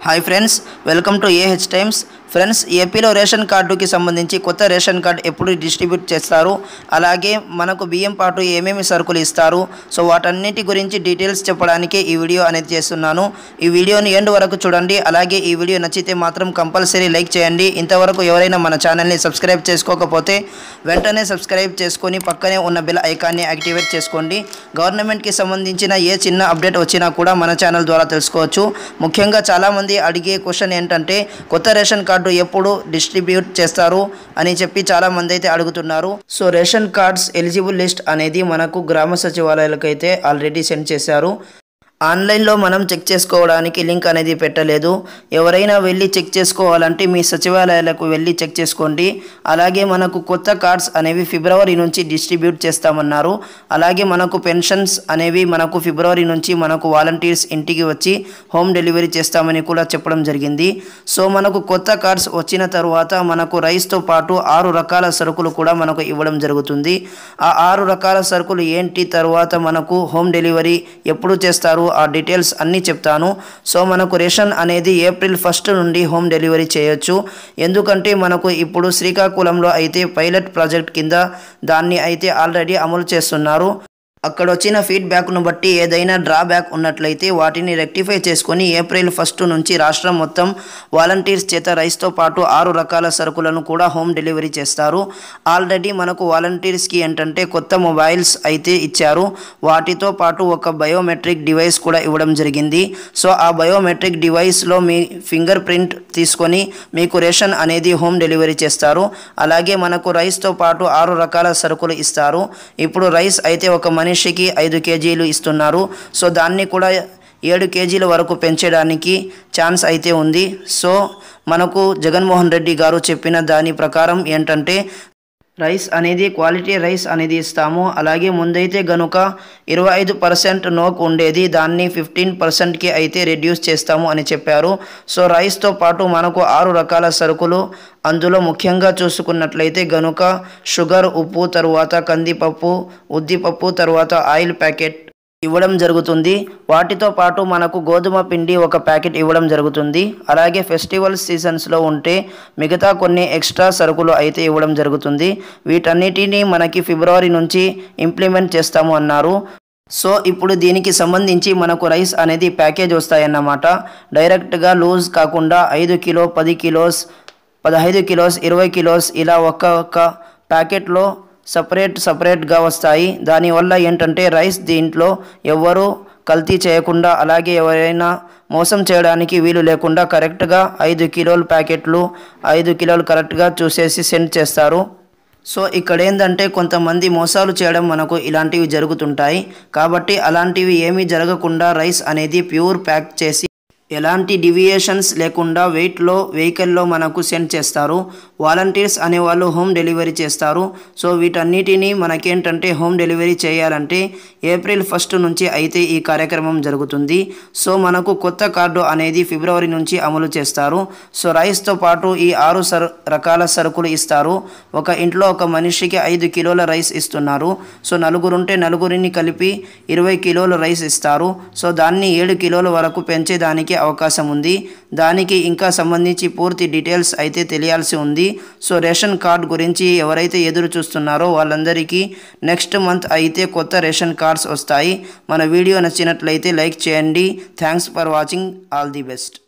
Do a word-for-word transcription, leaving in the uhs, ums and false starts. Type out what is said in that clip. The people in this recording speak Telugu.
Hi friends, welcome to AH Times. Friends, ఏపీలో రేషన్ కార్డుకి సంబంధించి కొత్త రేషన్ కార్డు ఎప్పుడు డిస్ట్రిబ్యూట్ చేస్తారు, అలాగే మనకు బియ్యం పాటు ఏమేమి సరుకులు ఇస్తారు, సో వాటన్నిటి గురించి డీటెయిల్స్ చెప్పడానికి ఈ వీడియో అనేది చేస్తున్నాను. ఈ వీడియోని ఎండ్ వరకు చూడండి. అలాగే ఈ వీడియో నచ్చితే మాత్రం కంపల్సరీ లైక్ చేయండి. ఇంతవరకు ఎవరైనా మన ఛానల్ని సబ్స్క్రైబ్ చేసుకోకపోతే వెంటనే సబ్స్క్రైబ్ చేసుకొని పక్కనే ఉన్న బెల్ ఐకాన్ని యాక్టివేట్ చేసుకోండి. గవర్నమెంట్కి సంబంధించిన ఏ చిన్న అప్డేట్ వచ్చినా కూడా మన ఛానల్ ద్వారా తెలుసుకోవచ్చు. ముఖ్యంగా చాలామంది అడిగే క్వశ్చన్ ఏంటంటే కొత్త రేషన్ కార్డు ఎప్పుడు డిస్ట్రిబ్యూట్ చేస్తారు అని చెప్పి చాలా మంది అయితే అడుగుతున్నారు. So ration cards eligible list అనేది మనకు గ్రామ సచివాలయాలకు అయితే ఆల్రెడీ సెండ్ చేశారు. ఆన్లైన్లో మనం చెక్ చేసుకోవడానికి లింక్ అనేది పెట్టలేదు. ఎవరైనా వెళ్ళి చెక్ చేసుకోవాలంటే మీ సచివాలయాలకు వెళ్ళి చెక్ చేసుకోండి. అలాగే మనకు కొత్త కార్డ్స్ అనేవి ఫిబ్రవరి నుంచి డిస్ట్రిబ్యూట్ చేస్తామన్నారు. అలాగే మనకు పెన్షన్స్ అనేవి మనకు ఫిబ్రవరి నుంచి మనకు వాలంటీర్స్ ఇంటికి వచ్చి హోమ్ డెలివరీ చేస్తామని కూడా చెప్పడం జరిగింది. సో మనకు కొత్త కార్డ్స్ వచ్చిన తర్వాత మనకు రైస్తో పాటు ఆరు రకాల సరుకులు కూడా మనకు ఇవ్వడం జరుగుతుంది. ఆ ఆరు రకాల సరుకులు ఏంటి, తర్వాత మనకు హోమ్ డెలివరీ ఎప్పుడు చేస్తారు, ఆ డీటెయిల్స్ అన్నీ చెప్తాను. సో మనకు రేషన్ అనేది ఏప్రిల్ ఫస్ట్ నుండి హోమ్ డెలివరీ చేయొచ్చు. ఎందుకంటే మనకు ఇప్పుడు శ్రీకాకుళంలో అయితే పైలట్ ప్రాజెక్ట్ కింద దాన్ని అయితే ఆల్రెడీ అమలు చేస్తున్నారు. అక్కడ వచ్చిన ఫీడ్బ్యాక్ను బట్టి ఏదైనా డ్రాబ్యాక్ ఉన్నట్లయితే వాటిని రెక్టిఫై చేసుకొని ఏప్రిల్ ఫస్ట్ నుంచి రాష్ట్రం మొత్తం వాలంటీర్స్ చేత రైస్తో పాటు ఆరు రకాల సరుకులను కూడా హోమ్ డెలివరీ చేస్తారు. ఆల్రెడీ మనకు వాలంటీర్స్కి ఏంటంటే కొత్త మొబైల్స్ అయితే ఇచ్చారు. వాటితో పాటు ఒక బయోమెట్రిక్ డివైస్ కూడా ఇవ్వడం జరిగింది. సో ఆ బయోమెట్రిక్ డివైస్లో మీ ఫింగర్ ప్రింట్ తీసుకొని మీకు రేషన్ అనేది హోమ్ డెలివరీ చేస్తారు. అలాగే మనకు రైస్తో పాటు ఆరు రకాల సరుకులు ఇస్తారు. ఇప్పుడు రైస్ అయితే ఒక మనిషికి ఐదు కేజీలు ఇస్తున్నారు. సో దాన్ని కూడా ఏడు కేజీల వరకు పెంచడానికి ఛాన్స్ అయితే ఉంది. సో మనకు జగన్మోహన్ రెడ్డి గారు చెప్పిన దాని ప్రకారం ఏంటంటే రైస్ అనేది క్వాలిటీ రైస్ అనేది ఇస్తాము. అలాగే ముందైతే గనుక ఇరవై ఐదు పర్సెంట్ నోక్ ఉండేది, దాన్ని ఫిఫ్టీన్ పర్సెంట్కి అయితే రెడ్యూస్ చేస్తాము అని చెప్పారు. సో రైస్తో పాటు మనకు ఆరు రకాల సరుకులు, అందులో ముఖ్యంగా చూసుకున్నట్లయితే గనుక షుగర్, ఉప్పు, తరువాత కందిపప్పు, ఉద్దిపప్పు, తర్వాత ఆయిల్ ప్యాకెట్ ఇవ్వడం జరుగుతుంది. వాటితో పాటు మనకు గోధుమ పిండి ఒక ప్యాకెట్ ఇవ్వడం జరుగుతుంది. అలాగే ఫెస్టివల్ సీజన్స్లో ఉంటే మిగతా కొన్ని ఎక్స్ట్రా సరుకులు అయితే ఇవ్వడం జరుగుతుంది. వీటన్నిటిని మనకి ఫిబ్రవరి నుంచి ఇంప్లిమెంట్ చేస్తాము అన్నారు. సో ఇప్పుడు దీనికి సంబంధించి మనకు రైస్ అనేది ప్యాకేజ్ వస్తాయన్నమాట. డైరెక్ట్గా లూజ్ కాకుండా ఐదు కిలో, పది కిలోస్, పదహైదు కిలోస్, ఇరవై కిలోస్ ఇలా ఒక్కొక్క ప్యాకెట్లో సపరేట్ సపరేట్గా వస్తాయి. దానివల్ల ఏంటంటే రైస్ దీంట్లో ఎవరు కల్తీ చేయకుండా, అలాగే ఎవరైనా మోసం చేయడానికి వీలు లేకుండా కరెక్ట్గా ఐదు కిలోల ప్యాకెట్లు ఐదు కిలోలు కరెక్ట్గా చూసేసి సెండ్ చేస్తారు. సో ఇక్కడ ఏంటంటే కొంతమంది మోసాలు చేయడం మనకు ఇలాంటివి జరుగుతుంటాయి. కాబట్టి అలాంటివి ఏమీ జరగకుండా రైస్ అనేది ప్యూర్ ప్యాక్ చేసి ఎలాంటి డివియేషన్స్ లేకుండా వెయిట్లో వెహికల్లో మనకు సెండ్ చేస్తారు. వాలంటీర్స్ అనేవాళ్ళు హోమ్ డెలివరీ చేస్తారు. సో వీటన్నిటిని మనకేంటంటే హోమ్ డెలివరీ చేయాలంటే ఏప్రిల్ ఫస్ట్ నుంచి అయితే ఈ కార్యక్రమం జరుగుతుంది. సో మనకు కొత్త కార్డు అనేది ఫిబ్రవరి నుంచి అమలు చేస్తారు. సో రైస్తో పాటు ఈ ఆరు సరు రకాల సరుకులు ఇస్తారు. ఒక ఇంట్లో ఒక మనిషికి ఐదు కిలోల రైస్ ఇస్తున్నారు. సో నలుగురుంటే నలుగురిని కలిపి ఇరవై కిలోల రైస్ ఇస్తారు. సో దాన్ని ఏడు కిలోల వరకు పెంచేదానికి అవకాశం ఉంది. దానికి ఇంకా సంబంధించి పూర్తి డీటెయిల్స్ అయితే తెలియాల్సి ఉంది. సో రేషన్ కార్డ్ గురించి ఎవరైతే ఎదురు చూస్తున్నారో వాళ్ళందరికీ నెక్స్ట్ మంత్ అయితే కొత్త రేషన్ కార్డ్స్ వస్తాయి. మన వీడియో నచ్చినట్లయితే లైక్ చేయండి. Thanks for watching. All the best.